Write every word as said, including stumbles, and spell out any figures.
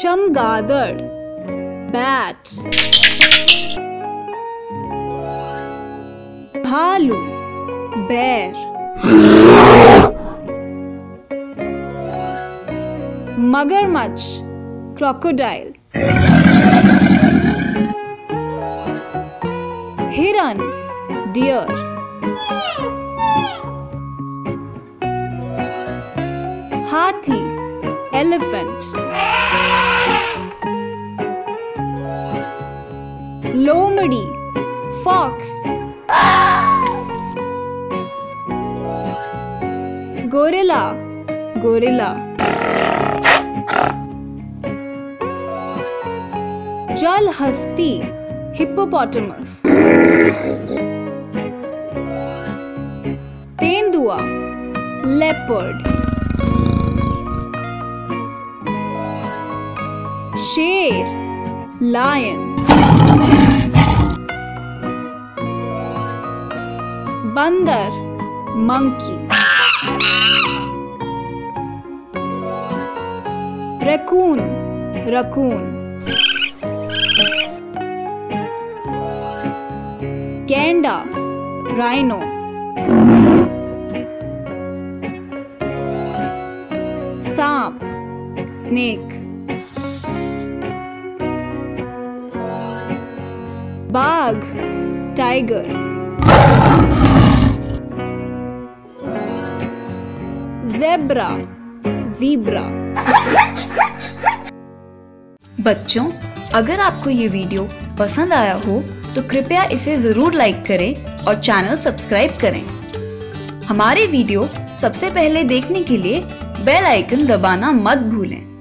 चमगादड़, बैट। भालू, बेर। मगरमच्छ, क्रोकोडाइल। हिरन, डियर। हाथी, एलिफेंट। लोमड़ी, फॉक्स। Gorilla, gorilla. जल हस्ती, हिप्पोपोटामस। तेंदुआ, लेपर्ड। शेर, लायन। बंदर, मंकी। Raccoon, raccoon. गैंडा, राइनो। सांप, स्नेक। बाघ, टाइगर। Zebra, zebra. बच्चों, अगर आपको ये वीडियो पसंद आया हो तो कृपया इसे जरूर लाइक करें और चैनल सब्सक्राइब करें। हमारे वीडियो सबसे पहले देखने के लिए बेल आइकन दबाना मत भूलें।